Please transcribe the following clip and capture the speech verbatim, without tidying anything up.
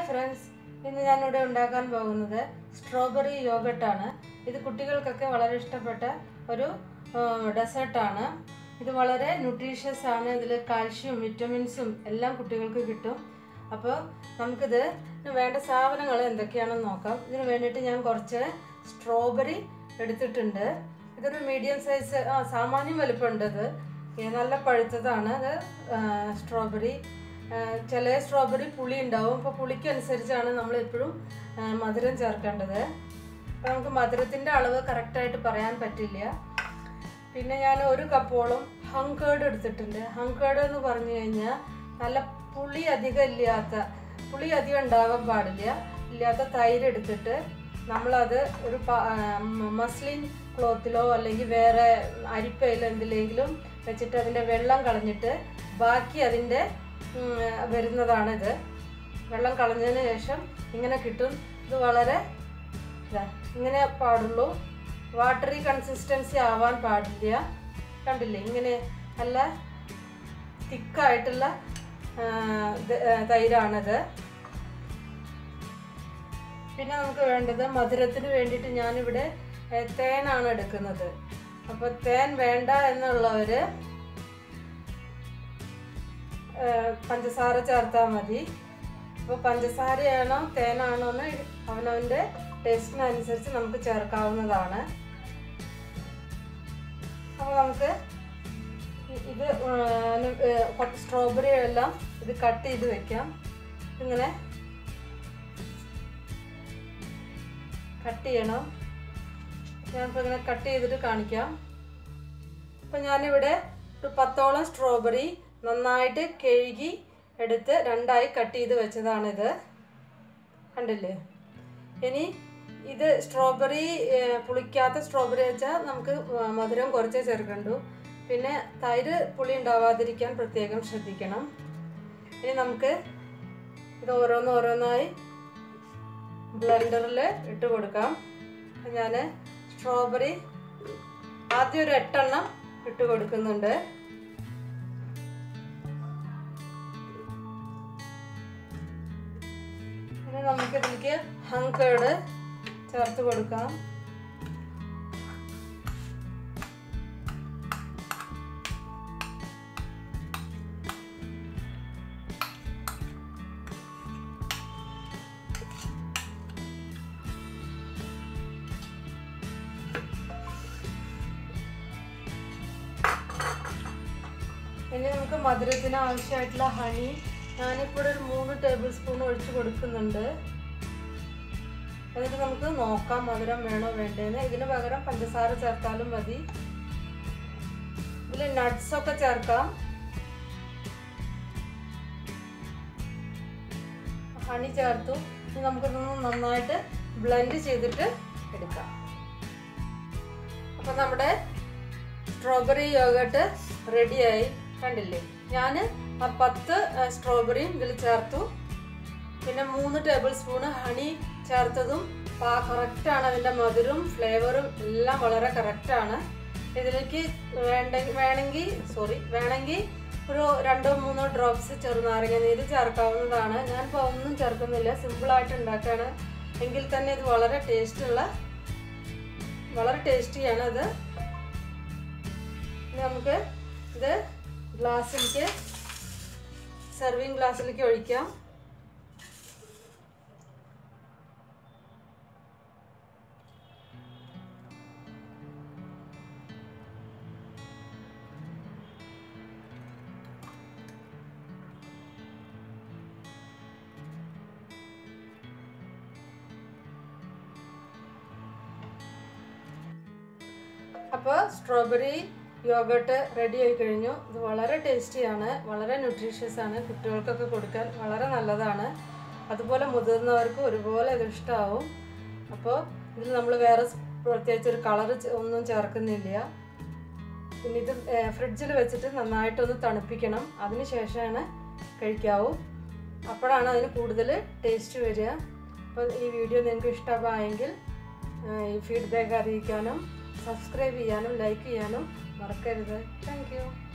friends, ഇന്ന് ഞാൻ ഇവിടെ ഉണ്ടാക്കാൻ പോകുന്നത് സ്ട്രോബെറി യോഗർട്ട് ആണ്. ഇത് കുട്ടികൾക്കൊക്കെ വളരെ ഇഷ്ടപ്പെട്ട ഒരു ഡെസേർട്ട് ആണ്. ഇത് വളരെ ന്യൂട്രീഷ്യസ് ആണ്. ഇതിൽ കാൽഷ്യം വിറ്റമിൻസും എല്ലാം കുട്ടികൾക്ക് കിട്ടും. അപ്പോൾ നമുക്കിത് വേണ്ട സാധനങ്ങൾ എന്തൊക്കെയാണെന്ന് നോക്കാം. ഇതിന് വേണ്ടിയിട്ട് ഞാൻ കുറച്ച് സ്ട്രോബെറി എടുത്തിട്ടുണ്ട്. ഇതൊരു മീഡിയം സൈസ് സാമാന്യം വലുപ്പമുണ്ട്. ഇത് നല്ല പഴുത്തതാണ്. ഇത് സ്ട്രോബെറി ചില സ്ട്രോബെറി പുളി ഉണ്ടാവും. അപ്പോൾ പുളിക്കനുസരിച്ചാണ് നമ്മൾ എപ്പോഴും മധുരം ചേർക്കേണ്ടത്. അപ്പോൾ നമുക്ക് മധുരത്തിൻ്റെ അളവ് കറക്റ്റായിട്ട് പറയാൻ പറ്റില്ല. പിന്നെ ഞാൻ ഒരു കപ്പോളം ഹങ്കേർഡ് എടുത്തിട്ടുണ്ട്. ഹങ്കേർഡ് എന്ന് പറഞ്ഞു കഴിഞ്ഞാൽ നല്ല പുളി അധികം ഇല്ലാത്ത പുളി അധികം ഉണ്ടാകാൻ പാടില്ല ഇല്ലാത്ത തൈര് എടുത്തിട്ട് നമ്മളത് ഒരു മസ്ലിൻ ക്ലോത്തിലോ അല്ലെങ്കിൽ വേറെ അരിപ്പയിലോ എന്തിലെങ്കിലും വെച്ചിട്ട് അതിൻ്റെ വെള്ളം കളഞ്ഞിട്ട് ബാക്കി അതിൻ്റെ വരുന്നതാണിത്. വെള്ളം കളഞ്ഞതിന് ശേഷം ഇങ്ങനെ കിട്ടും. ഇത് വളരെ ഇതാ ഇങ്ങനെ പാടുള്ളൂ. വാട്ടറി കൺസിസ്റ്റൻസി ആവാൻ പാടില്ല. കണ്ടില്ലേ, ഇങ്ങനെ നല്ല തിക്കായിട്ടുള്ള തൈരാണിത്. പിന്നെ നമുക്ക് വേണ്ടത് മധുരത്തിന് വേണ്ടിയിട്ട് ഞാനിവിടെ തേനാണ് എടുക്കുന്നത്. അപ്പോൾ തേൻ വേണ്ട എന്നുള്ളവർ പഞ്ചസാര ചേർത്താൽ മതി. അപ്പോൾ പഞ്ചസാരയാണോ തേനാണോ എന്ന് അവനവൻ്റെ ടേസ്റ്റിനനുസരിച്ച് നമുക്ക് ചേർക്കാവുന്നതാണ്. അപ്പോൾ നമുക്ക് ഇത് സ്ട്രോബെറി എല്ലാം ഇത് കട്ട് ചെയ്ത് വെക്കാം. ഇങ്ങനെ കട്ട് ചെയ്യണം. ഞാനിപ്പോൾ ഇങ്ങനെ കട്ട് ചെയ്തിട്ട് കാണിക്കാം. അപ്പം ഞാനിവിടെ ഒരു പത്തോളം സ്ട്രോബെറി നന്നായിട്ട് കഴുകി എടുത്ത് രണ്ടായി കട്ട് ചെയ്ത് വെച്ചതാണിത്. കണ്ടില്ലേ? ഇനി ഇത് സ്ട്രോബെറി പുളിക്കാത്ത സ്ട്രോബെറി വെച്ചാൽ നമുക്ക് മധുരം കുറച്ചേ ചേർക്കണ്ടു. പിന്നെ തൈര് പുളി ഉണ്ടാവാതിരിക്കാൻ പ്രത്യേകം ശ്രദ്ധിക്കണം. ഇനി നമുക്ക് ഇത് ഓരോന്ന് ഓരോന്നായി ബ്ലെൻഡറിൽ ഇട്ട് കൊടുക്കാം. ഞാൻ സ്ട്രോബെറി ആദ്യം ഒരു എട്ടെണ്ണം ഇട്ട് കൊടുക്കുന്നുണ്ട്. ഇനി നമുക്കിതിലേക്ക് ഹങ്കേർഡ് ചേർത്ത് കൊടുക്കാം. ഇനി നമുക്ക് മധുരത്തിന് ആവശ്യമായിട്ടുള്ള ഹണി ഞാനിപ്പോൾ ഒരു മൂന്ന് ടേബിൾ സ്പൂൺ ഒഴിച്ച് കൊടുക്കുന്നുണ്ട്. എന്നിട്ട് നമുക്ക് നോക്കാം മധുരം വേണോ വേണ്ടേന്ന്. ഇതിന് പകരം പഞ്ചസാര ചേർത്താലും മതി. ഇതിൽ നട്ട്സൊക്കെ ചേർക്കാം. ഹണി ചേർത്തു. ഇനി നമുക്കിതൊന്ന് നന്നായിട്ട് ബ്ലെൻഡ് ചെയ്തിട്ട് എടുക്കാം. അപ്പം നമ്മുടെ സ്ട്രോബെറി യോഗർട്ട് റെഡിയായി. കണ്ടില്ലേ? ഞാൻ ആ പത്ത് സ്ട്രോബെറിയും ഇതിൽ ചേർത്തു. പിന്നെ മൂന്ന് ടേബിൾ സ്പൂണ് ഹണി ചേർത്തതും കറക്റ്റാണ്. അതിൻ്റെ മധുരവും ഫ്ലേവറും എല്ലാം വളരെ കറക്റ്റാണ്. ഇതിലേക്ക് വേണ്ട വേണമെങ്കിൽ സോറി വേണമെങ്കിൽ ഒരു രണ്ടോ മൂന്നോ ഡ്രോപ്സ് ചെറുനാരങ്ങ നീര് ചേർക്കാവുന്നതാണ്. ഞാനിപ്പോൾ ഒന്നും ചേർക്കുന്നില്ല. സിമ്പിളായിട്ട് ഉണ്ടാക്കുകയാണ്. എങ്കിൽ തന്നെ ഇത് വളരെ ടേസ്റ്റുള്ള വളരെ ടേസ്റ്റിയാണ് ഇത്. നമുക്ക് ഇത് ഗ്ലാസ്സിലേക്ക് സെർവിങ് ഗ്ലാസ്സിലേക്ക് ഒഴിക്കാം. അപ്പോൾ സ്ട്രോബെറി യോഗർട്ട് റെഡി ആയി കഴിഞ്ഞു. ഇത് വളരെ ടേസ്റ്റിയാണ്, വളരെ ന്യൂട്രീഷ്യസ് ആണ്. കുട്ടികൾക്കൊക്കെ കൊടുക്കാൻ വളരെ നല്ലതാണ്. അതുപോലെ മുതിർന്നവർക്ക് ഒരുപോലെ ഇത് ഇഷ്ടമാവും. അപ്പോൾ ഇതിൽ നമ്മൾ വേറെ പ്രത്യേകിച്ച് ഒരു കളർ ഒന്നും ചേർക്കുന്നില്ല. പിന്നെ ഇത് ഫ്രിഡ്ജിൽ വെച്ചിട്ട് നന്നായിട്ടൊന്ന് തണുപ്പിക്കണം. അതിന് ശേഷമാണ് കഴിക്കാവൂ. അപ്പോഴാണ് അതിന് കൂടുതൽ ടേസ്റ്റ് വരിക. അപ്പോൾ ഈ വീഡിയോ നിങ്ങൾക്ക് ഇഷ്ടമായെങ്കിൽ ഈ ഫീഡ്ബാക്ക് അറിയിക്കാനും സബ്സ്ക്രൈബ് ചെയ്യാനും ലൈക്ക് ചെയ്യാനും മറക്കരുത്. Thank U.